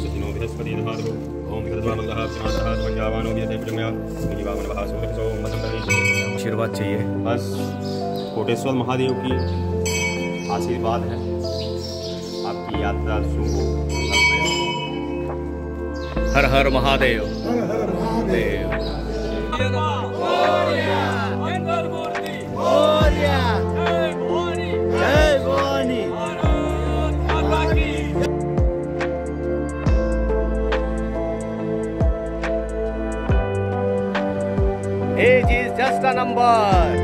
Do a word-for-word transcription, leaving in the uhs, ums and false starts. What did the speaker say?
सुखिनो बृहस्पति दधातु ओम विघ्नद्वामङ्गलः विनाशः पंजाबानो व्यते प्रजमया मुनिवामनवः सुखसो मतं करें। आशीर्वाद चाहिए बस। कोटेश्वर महादेव की आशीर्वाद है, आपकी यात्रा शुभ हो। हर हर महादेव। हर हर Mahadev. Age is just a number.